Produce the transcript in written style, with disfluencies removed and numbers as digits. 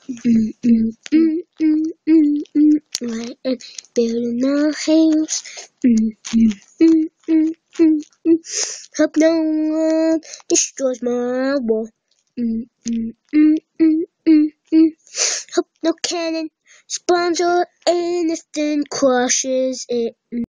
Mm, mm, mm, mm, mm, mm. I am building a house. Mm, mm, mm, mm, mm, mm. Hope no one destroys my wall. Mm, mm, mm, mm, mm, mm. Hope no cannon spawns or anything crushes it.